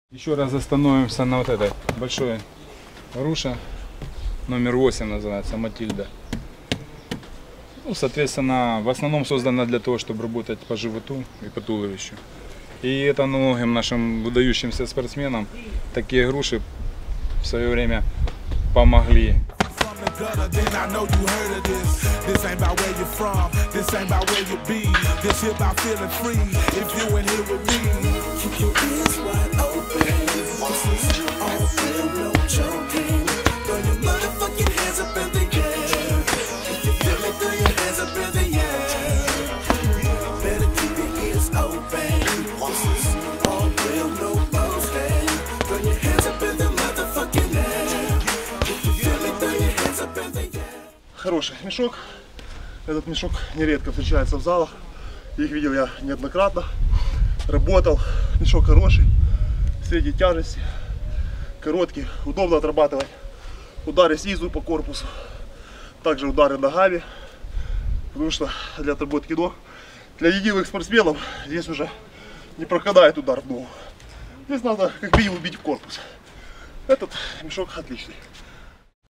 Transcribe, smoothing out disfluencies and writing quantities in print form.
Еще раз остановимся на вот этой большой груше, номер 8 называется, Матильда. Ну, соответственно, в основном создана для того, чтобы работать по животу и по туловищу. И это многим нашим выдающимся спортсменам такие груши в свое время помогли. Хороший мешок. Этот мешок нередко встречается в залах. Их видел я неоднократно. Работал. Мешок хороший. Средней тяжести. Короткий. Удобно отрабатывать удары снизу по корпусу. Также удары ногами. Потому что для отработки ног, для единых спортсменов, здесь уже не проходает удар в ногу. Здесь надо как минимум бить в корпус. Этот мешок отличный.